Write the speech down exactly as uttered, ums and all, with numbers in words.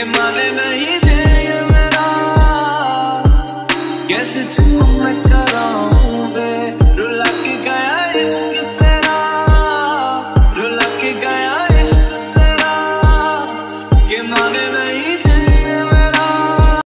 के माने नहीं दे ये मेरा, कैसे चुप मैं कराऊं बे, रुला के गया इश्क तेरा, रुला के गया इश्क तेरा, के माने